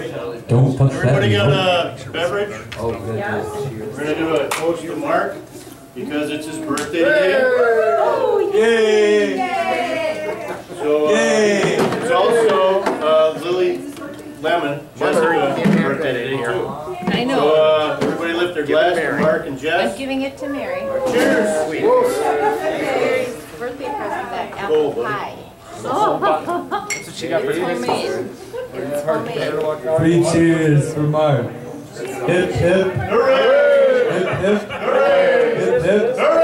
Don't touch that. Everybody got a beverage? Oh, good. Yes. We're gonna do a toast to Mark because it's his birthday today. Oh, Yay! So it's also Lillie Lemon, Jessica's birthday today too. I know. So everybody lift their glass to Mark and I'm Jess. giving it to Mary. Cheers! Mary's birthday present, that apple pie. That's what she got for Homemade. It's homemade. 3 cheers for Mark. Hip hip. Hooray! Hip hip. Hooray! Hip hip. Hooray!